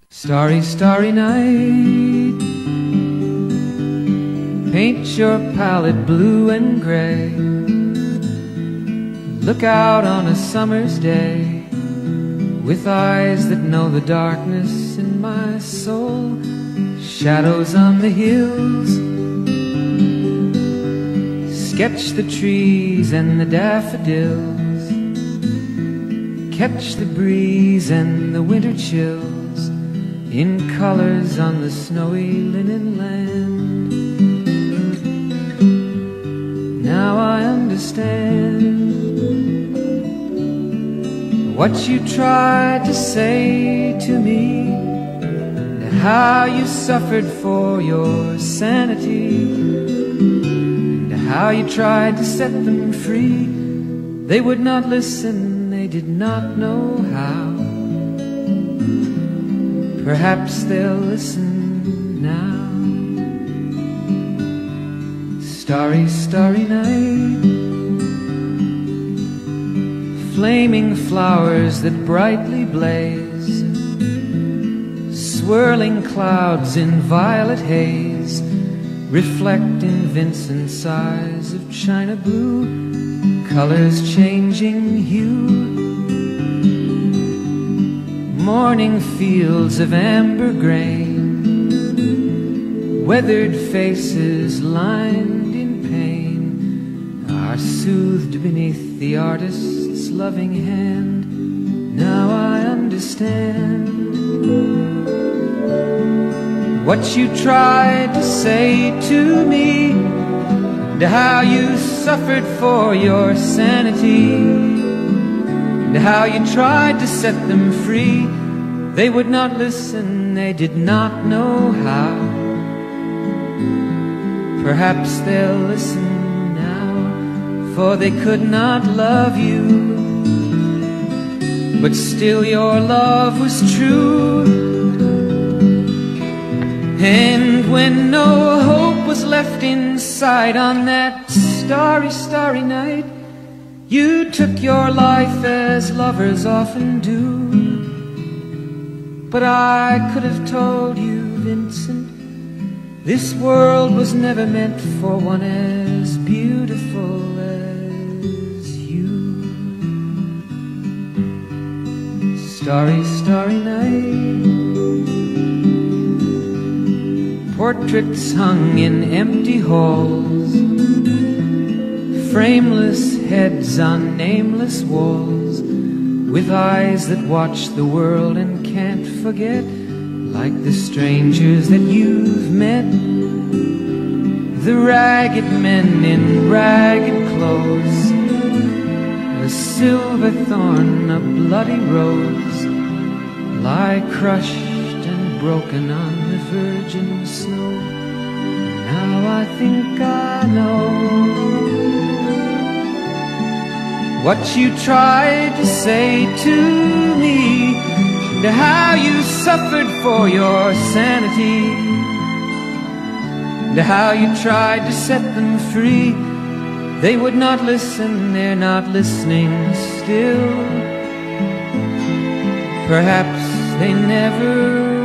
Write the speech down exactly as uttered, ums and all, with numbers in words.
Starry, starry night, paint your palette blue and gray. Look out on a summer's day with eyes that know the darkness in my soul. Shadows on the hills, sketch the trees and the daffodils, catch the breeze and the winter chills in colors on the snowy linen land. Now I understand what you tried to say to me, and how you suffered for your sanity, and how you tried to set them free. They would not listen, they did not know how. Perhaps they'll listen now. Starry, starry night, flaming flowers that brightly blaze, swirling clouds in violet haze, reflect in Vincent's eyes of china blue, colors changing hue. Morning fields of amber grain, weathered faces lined in pain, are soothed beneath the artist's loving hand. Now I understand what you tried to say to me, and how you suffered for your sanity, and how you tried to set them free. They would not listen, they did not know how. Perhaps they'll listen now, for they could not love you, but still your love was true. And when no hope was left inside on that starry, starry night, you took your life as lovers often do. But I could have told you, Vincent, this world was never meant for one as beautiful as you. Starry, starry night, portraits hung in empty halls, frameless heads on nameless walls, with eyes that watch the world and can't forget, like the strangers that you've met, the ragged men in ragged clothes, a silver thorn, a bloody rose, lie crushed and broken on the virgin snow. Now I think I know what you tried to say to me, and how you suffered for your sanity, and how you tried to set them free. They would not listen, they're not listening still. Perhaps they never